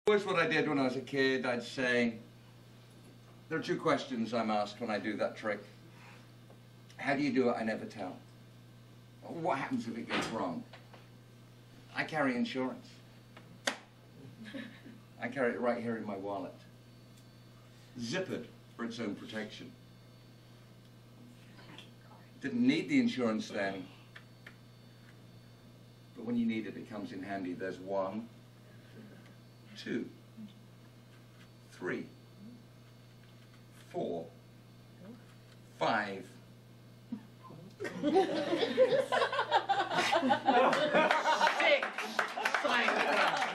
Here's what I did when I was a kid. I'd say, there are two questions I'm asked when I do that trick. How do you do it? I never tell. What happens if it goes wrong? I carry insurance. I carry it right here in my wallet. Zippered for its own protection. Didn't need the insurance then. But when you need it, it comes in handy. There's 1, 2, 3, 4, 5. 6.